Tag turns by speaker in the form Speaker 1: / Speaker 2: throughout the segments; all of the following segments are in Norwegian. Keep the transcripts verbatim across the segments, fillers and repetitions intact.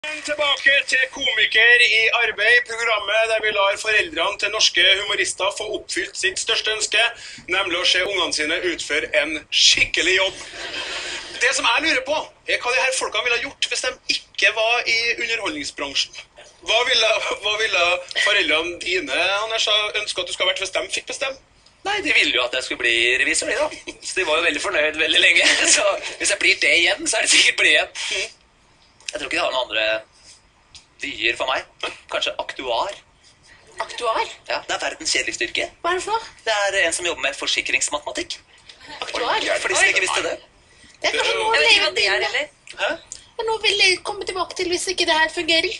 Speaker 1: Tilbake til Komiker i arbeid, programmet der vi lar foreldrene til norske humorister få oppfylt sitt største ønske, nemlig å se ungene sine utføre en skikkelig jobb. Det som jeg lurer på, er hva de her folkene ville ha gjort hvis de ikke var i underholdningsbransjen. Hva ville, hva ville foreldrene dine, Anders, ønske at du skulle ha vært hvis de fikk bestemme?
Speaker 2: Nei, de ville jo at jeg skulle bli revisor, de da. Så de var jo veldig fornøyd veldig lenge. Så hvis jeg blir det igjen, så er det sikkert bli igjen. Jeg tror ikke de har noen andre vyer for meg. Kanskje aktuar.
Speaker 3: Aktuar?
Speaker 2: Ja, det er verdens kjedeligste yrke.
Speaker 3: Hva er det for noe?
Speaker 2: Det er en som jobber med forsikringsmatematikk.
Speaker 3: Aktuar?
Speaker 2: For de som ikke visste det.
Speaker 3: Det er kanskje noe
Speaker 4: Jeg vet ikke hva
Speaker 3: levende
Speaker 4: det er,
Speaker 3: inne.
Speaker 4: eller?
Speaker 2: Hæ?
Speaker 3: Det er noe vi le- kommer tilbake til hvis ikke det her fungerer.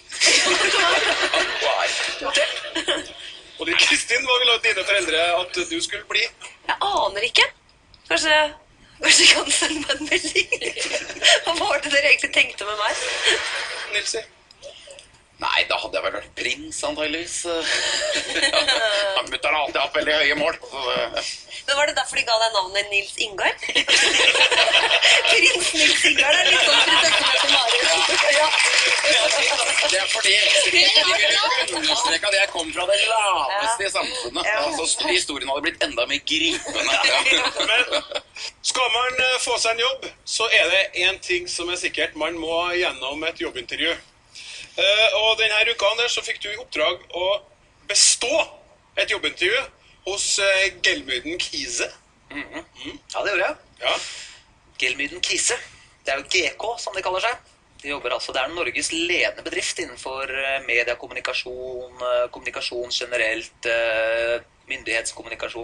Speaker 2: Aktuar.
Speaker 1: Og du, Kristin, hva ville dine foreldre at du skulle bli?
Speaker 4: Jeg aner ikke. Kanskje, kanskje de kan sende meg en melding. Hva var det dere egentlig tenkte med meg?
Speaker 1: Nilsi?
Speaker 5: Nei, da hadde jeg vel vært prins, antageligvis. Ja, mutteren har alltid hatt veldig høye mål. Så det...
Speaker 4: Men var det derfor de ga deg navnet Nils Ingar? Prins Nils Ingar, det er litt sånn prinsesse Marius. Ja.
Speaker 5: Det er fordi de ville understreke at jeg kom fra det laveste i samfunnet. Altså, historien hadde blitt enda mer gripende. Ja.
Speaker 1: Men skal man eh, få seg en jobb, så er det en ting som er sikkert. Man må gjennom et jobbintervju. Eh, og denne uka, Anders, så fikk du i oppdrag å bestå et jobbintervju hos eh, Gelmyden Kise.
Speaker 2: Mhm. Ja, det gjorde jeg.
Speaker 1: Ja.
Speaker 2: Gelmyden Kise. Det er jo G K, som de kaller seg. De jobber altså, det er Norges ledende bedrift innenfor eh, media, kommunikasjon, eh, kommunikasjon generelt, eh, myndighetskommunikasjon.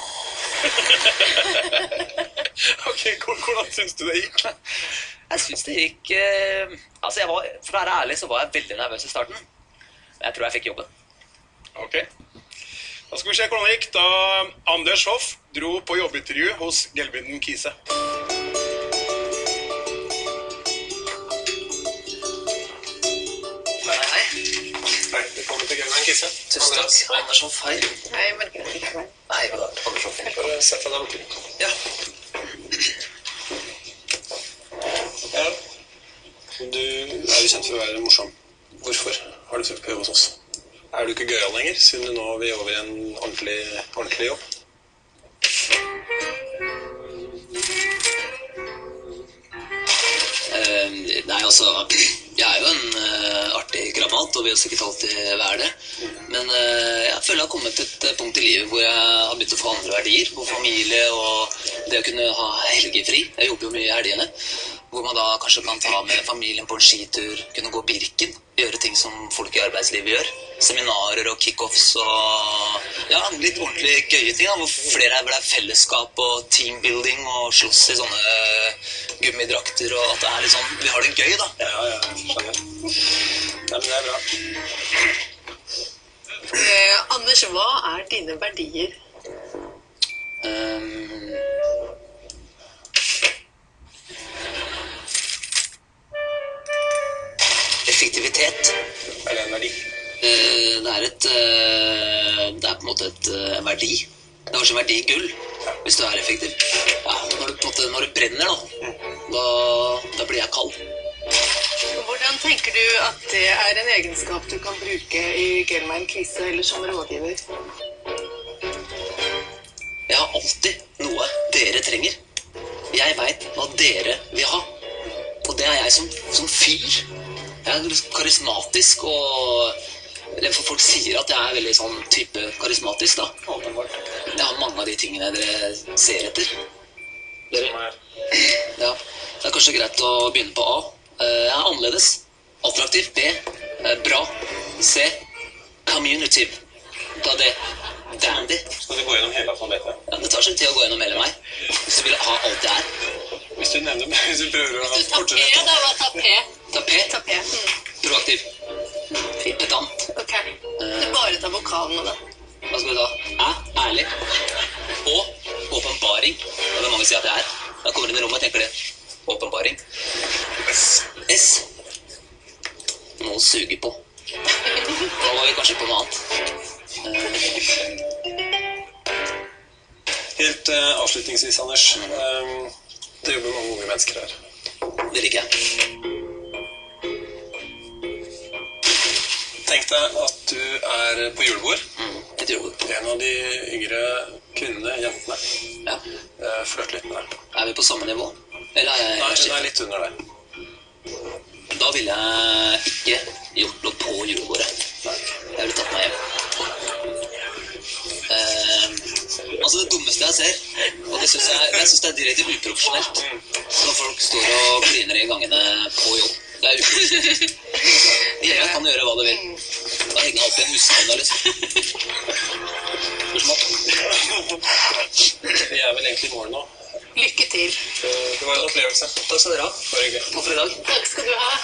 Speaker 1: Ok, hvor- hvordan synes du det gikk?
Speaker 2: Jeg synes det gikk... Eh, altså, jeg var, for å være ærlig så var jeg veldig nervøs i starten. Men jeg tror jeg fikk jobben.
Speaker 1: Ok. Da skal vi se hvordan det gikk da Anders Hoff dro på jobbintervju hos Gelmyden Kise.
Speaker 2: Hei, hei.
Speaker 1: Hei, velkommen til Gelmyden Kise.
Speaker 2: Tusen takk. Anders Hoff, hei.
Speaker 3: Nei, men
Speaker 2: Hei, god dag. Anders Hoff.
Speaker 1: Bare sett deg der borte.
Speaker 2: Ja.
Speaker 1: Ja. Du er jo kjent for å være morsom. Hvorfor har du søkt på jobb hos oss? Er du ikke gøyal lenger, siden du nå vil over i en ordentlig, ordentlig jobb?
Speaker 2: Eh, nei, altså, jeg er jo en eh, artig krabat, og vil sikkert alltid være det. Men eh, jeg føler jeg har kommet til et eh, punkt i livet hvor jeg har begynt å få andre verdier, på familie og det å kunne ha helgefri. Jeg jobber jo mye i helgene, hvor man da kanskje kan ta med familien på en skitur, kunne gå Birken, gjøre ting som folk i arbeidslivet gjør. Seminarer og kick-offs og ja, litt ordentlig gøye ting, da, hvor flere er vel fellesskap og teambuilding og slåss i sånne gummidrakter, og at det er litt sånn, vi har det gøy da.
Speaker 1: Ja, ja, skjønner. Nei, men det er bra.
Speaker 3: Eh, Anders, hva er dine verdier?
Speaker 2: Um, effektivitet.
Speaker 1: Er det en verdi?
Speaker 2: Eh, det er et eh, det er på en måte et eh, verdi. Det har også en verdi i gull, hvis du er effektiv. Ja, når, du, på en måte, når det brenner da, da, da blir jeg kald.
Speaker 3: Hvordan tenker du at det er en egenskap du kan bruke i Gelmyden Kise eller som rådgiver?
Speaker 2: Jeg har alltid noe dere trenger. Jeg vet hva dere vil ha. Og det er jeg som, som fyr. Jeg er karismatisk, og eller for folk sier at jeg er veldig sånn type karismatisk da. Jeg har mange av de tingene dere ser etter. Dere? Ja, det er kanskje greit å begynne på A. Jeg er annerledes. Attraktiv. B. Bra. C. Communitive. Ta det. Dandy.
Speaker 1: Skal du gå gjennom hele alfabetet?
Speaker 2: Ja, det tar sin tid å gå gjennom hele meg. Hvis du vil ha alt det er.
Speaker 1: Hvis du nevner meg, hvis du prøver å
Speaker 3: Du tar P, da. Hva tar P?
Speaker 2: Ta P.
Speaker 3: Ta P. Mm.
Speaker 2: Proaktiv. Pedant.
Speaker 3: Ok. Du bare tar vokalene, da.
Speaker 2: Hva skal vi da? Æ, ærlig. Og åpenbaring. Det vil mange si at jeg er. Da kommer du inn i rommet og tenker det. Åpenbaring.
Speaker 1: S.
Speaker 2: S. Noe å suge på. Nå var vi kanskje på noe annet.
Speaker 1: Helt uh, avslutningsvis, Anders. Um, det jobber mange unge mennesker her.
Speaker 2: Det liker jeg.
Speaker 6: Tenk deg at du er på julebord.
Speaker 2: Mm, et julebord.
Speaker 6: En av de yngre kvinnene, jentene,
Speaker 2: Ja.
Speaker 6: eh, flørter litt med deg.
Speaker 2: Er vi på samme nivå? Eller er jeg
Speaker 6: Nei, hun
Speaker 2: skikkelig?
Speaker 6: er litt under deg.
Speaker 2: Da ville jeg ikke gjort noe på julebordet. Jeg ville tatt meg hjem. Eh, altså det dummeste jeg ser, og det synes jeg, jeg synes det er direkte uprofesjonelt, når folk står og kliner i gangene på jobb. Det er uprofesjonelt. Hjemme kan gjøre hva du vil. Da henger jeg opp i en muskehandel, liksom.
Speaker 6: Vi er vel egentlig i mål nå.
Speaker 3: Lykke til.
Speaker 6: Det var en opplevelse.
Speaker 2: Takk skal dere ha.
Speaker 6: Bare hyggelig.
Speaker 2: Takk for i dag.
Speaker 3: Takk skal du ha.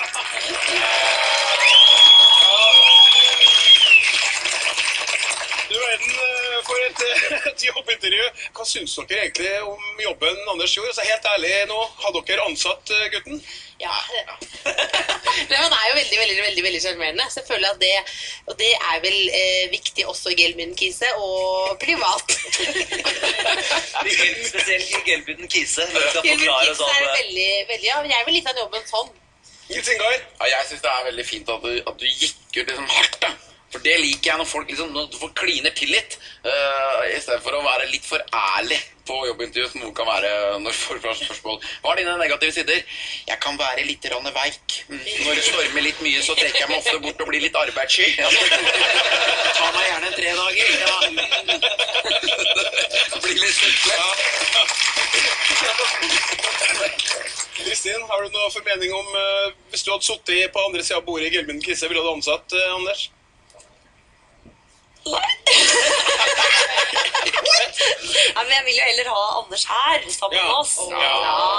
Speaker 1: Du verden, eh, for et, eh, et jobbintervju. Hva synes dere egentlig om jobben Anders gjorde? Så helt ærlig nå, har dere ansatt eh, gutten?
Speaker 3: Ja. Men han er jo veldig, veldig, veldig, veldig sjarmerende. Så jeg føler at det, og det er vel eh, viktig også i Gelmund-Kise, og privat.
Speaker 2: Spesielt i Gelbuden Kise.
Speaker 3: Gelmund-Kise er veldig, veldig, ja, jeg vil litt av jobben sånn.
Speaker 1: Nils Ingar?
Speaker 5: Ja, jeg synes det er veldig fint at du, at du gikk ut liksom hardt, da. For det liker jeg når folk liksom, når folk kliner til litt, uh, i stedet for å være litt for ærlig på jobbintervju, som noen kan være når folk får spørsmål. Hva er dine negative sider? Jeg kan være litt rann veik. Mm. Når det stormer litt mye, så trekker jeg meg ofte bort og blir litt arbeidssky. Ja. Ta meg gjerne en tre dager. Ja. Blir litt stykke.
Speaker 1: Kristin, har du noe formening om uh, hvis du hadde suttet på andre siden av bordet i Gelmund-Kise, ville du ansatt uh, Anders?
Speaker 4: Ja, men jeg vil jo heller ha Anders her, sammen med
Speaker 1: Ja.
Speaker 4: oss.
Speaker 1: Ja.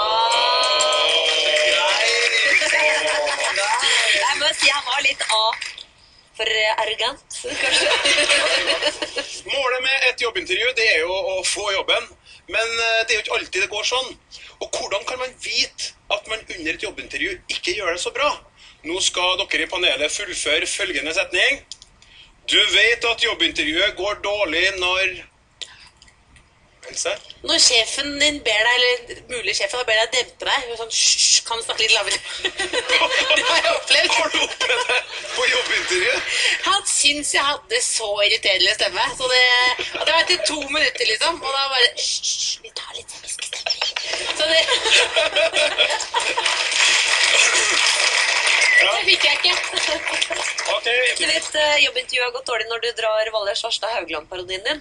Speaker 4: Jeg må si han var litt A for arrogant, kanskje.
Speaker 1: Målet med et jobbintervju, det er jo å få jobben, men uh, det er jo ikke alltid det går sånn. Og hvordan kan man vite at man under et jobbintervju ikke gjør det så bra? Nå skal dere i panelet fullføre følgende setning. Du vet at jobbintervjuet går dårlig når... Else?
Speaker 3: Når sjefen din ber deg, eller mulig sjefen ber deg dempe deg, sånn, «Hysj, kan du snakke litt lavere?» Det har jeg opplevd.
Speaker 1: Har du opplevd det på jobbintervjuet?
Speaker 3: Han syns jeg hadde så irriterende stemme, så det, og det var etter to minutter liksom, og da bare, «Hysj, vi tar litt smiskestemme». Så det... Det fikk jeg ikke.
Speaker 1: Ok.
Speaker 4: Du vet, eh, jobbintervjuet har gått dårlig når du drar Valle Svarstad Haugland-parodien din.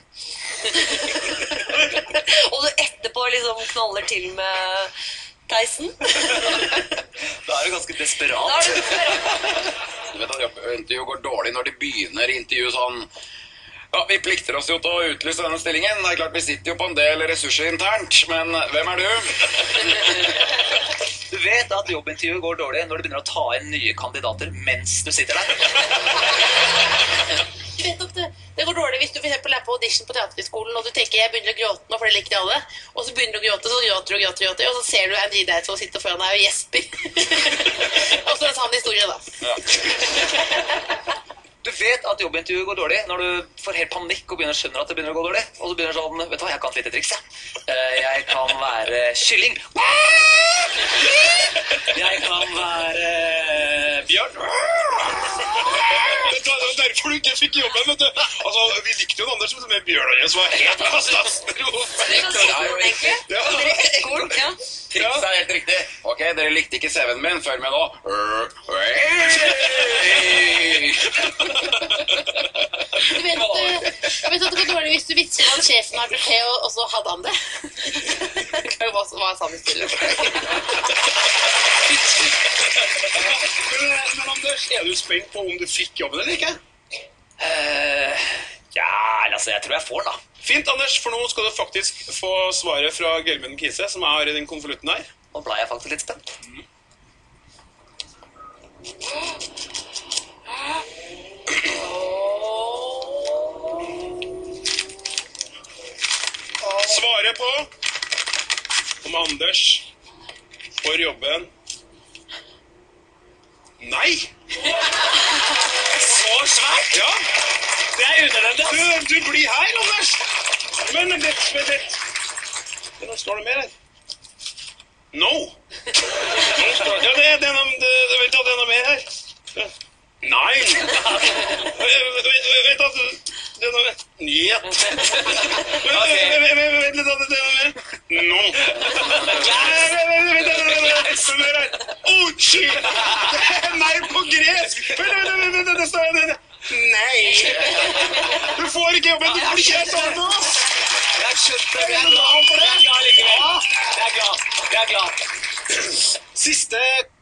Speaker 4: Og du etterpå liksom knaller til med Theisen.
Speaker 2: Da er du ganske desperat.
Speaker 4: Da er du desperat.
Speaker 5: Du vet at jobbintervjuet går dårlig når de begynner intervjuet sånn. Ja, vi plikter oss jo til å utlyse denne stillingen. Det er klart vi sitter jo på en del ressurser internt, men hvem er du?
Speaker 2: Du vet at jobbintervjuet går dårlig når du begynner å ta inn nye kandidater mens du sitter der.
Speaker 3: Du vet at det, det går dårlig hvis du for eksempel er på audition på teaterskolen, og du tenker jeg begynner å gråte nå, for det liker alle, og så begynner du å gråte, så gråter du og gråter, gråter, og så ser du Andy Deitzel sitter foran deg og gjesper. Og så er det sånn historie da.
Speaker 5: Ja.
Speaker 2: Du vet at jobbintervjuet går dårlig når du får helt panikk og begynner å skjønne at det begynner å gå dårlig. Og så begynner sånn, vet du hva, jeg kan et lite triks, jeg. Eh, Jeg kan være kylling. Jeg kan være bjørn.
Speaker 1: Det var derfor du ikke fikk jobben, vet du. Altså, vi likte jo Anders med bjørnene som var helt katastrofe.
Speaker 4: Det er sånn skolen, egentlig.
Speaker 1: Ja.
Speaker 4: Dere er skolen, ja.
Speaker 5: Triks er helt riktig. Ok, dere likte ikke C V-en min før med nå.
Speaker 3: Du vet at, du, jeg vet at det går dårlig hvis du vitser om at sjefen har beskjed, og, og så hadde han det. Det kan jo være hva samme stille.
Speaker 1: Men, men Anders, er du spent på om du fikk jobben eller ikke?
Speaker 2: Eh, Ja, altså, jeg tror jeg får den, da.
Speaker 1: Fint, Anders, for nå skal du faktisk få svaret fra Gelmund-Kise, som jeg har i den konvolutten her.
Speaker 2: Nå ble jeg faktisk litt spent.
Speaker 1: Svaret på om Anders får jobben. Nei! Så svært! Ja. Det er unødvendig. Du, du blir her, Anders. Men litt, men litt. Nå står det mer her. No. Nå står det, ja, det, det, er noe, det, det, vet du, det er noe mer her. Ja. Nei! Vet du, det er noe mer. Njet. Vent litt, det er noe mer. Nå. Vent, vent, vent. Uchi! Det er nei på gresk. Vent, vent, vent, det står det. Nei. Du får ikke jobben, du får ikke sånn nå.
Speaker 7: Jeg skjønner, jeg er glad for det. Jeg er glad likevel. Jeg er glad, jeg er glad.
Speaker 1: Siste